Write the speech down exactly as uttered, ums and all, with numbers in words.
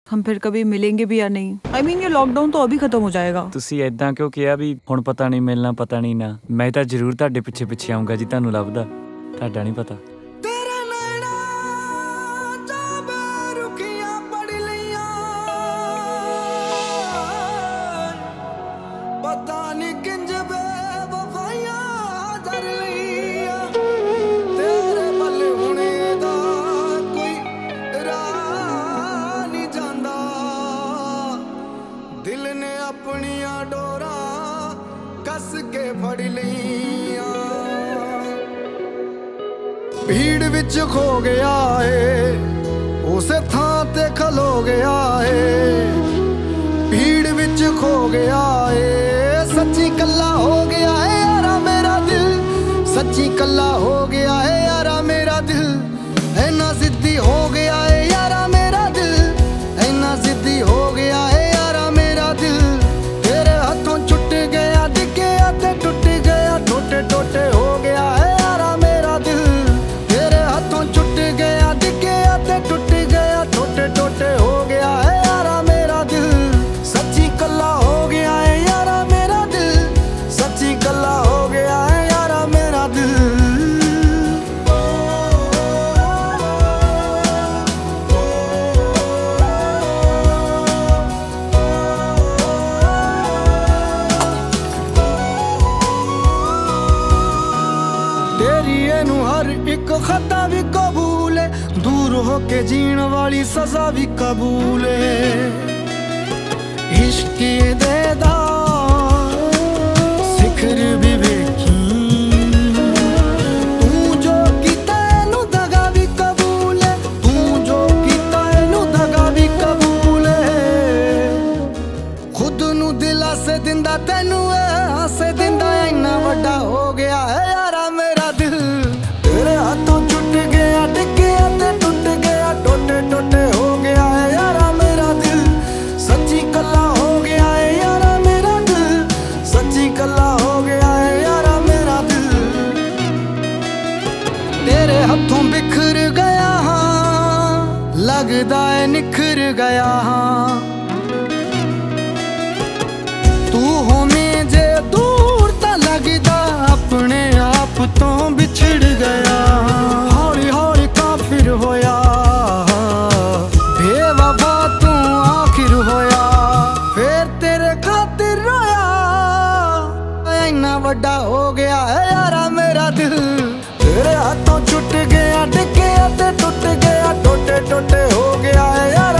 हम फिर कभी मिलेंगे भी या नहीं। आई I मीन mean, ये लॉकडाउन तो अभी खत्म हो जाएगा। ਤੁਸੀਂ ਇਦਾਂ ਕਿਉਂ ਕਿਹਾ ਵੀ ਹੁਣ ਪਤਾ ਨਹੀਂ ਮਿਲਣਾ ਪਤਾ ਨਹੀਂ ਨਾ। ਮੈਂ ਤਾਂ ਜ਼ਰੂਰ ਤੁਹਾਡੇ ਪਿੱਛੇ ਪਿੱਛੇ ਆਉਂਗਾ ਜੀ, ਤੁਹਾਨੂੰ ਲੱਭਦਾ ਤੁਹਾਡਾ ਨਹੀਂ ਪਤਾ। दिल ने अपनिया डोरा कस के फड़ लिया, भीड़ विच खो गया है उस थां ते खलो गया है, भीड़ विच खो गया है सच्ची कल्ला हो गया है यारा मेरा दिल, सच्ची कल्ला हो गया है यारा मेरा दिल, ऐना जिद्दी हो गया है यारा मेरा दिल, ऐना जिद्दी हो गया है टोटे टोटे हो गया है यारा मेरा दिल, तेरे हाथों छुट गया दिखे आते टूट गया, टोटे टोटे हो गया है यारा मेरा दिल, सच्ची कल्ला हो गया है यारा मेरा दिल, सच्ची कल्ला हो गया है यारा मेरा दिल। हर एक खता भी कबूल है, दूर होके जीण वाली सजा भी कबूल है, इश्क दे दा सिखर भी वेखी, तू जो कीता इनू दगा भी कबूल है, तू जो कीता इनू दगा भी कबूल है, खुद नू दिलासे दिंदा तैनू हासे दिंदा, इन्ना वड्डा हो गया है यारा मेरा दिल, तेरे हाथों छुट गया डिगे ते टूट गया, टोटे टोटे हो गया है यारा मेरा दिल, सच्ची कल्ला हो गया है यारा मेरा दिल, सच्ची कल्ला हो गया है यारा मेरा दिल, तेरे हाथों बिखर गया हाँ लगदा है निखर गया हाँ, तू होने जे दूर ता लगदा अपने आप तो बिछड़ गया, हौली हौली काफिर होया बेवफा तू आखिर होया, फिर तेरे खातिर रोया, इन्ना वड्डा हो गया है यारा मेरा दिल, तेरे हाथों छुट गया डिगे ते टूट गया, टोटे टोटे हो गया है यारा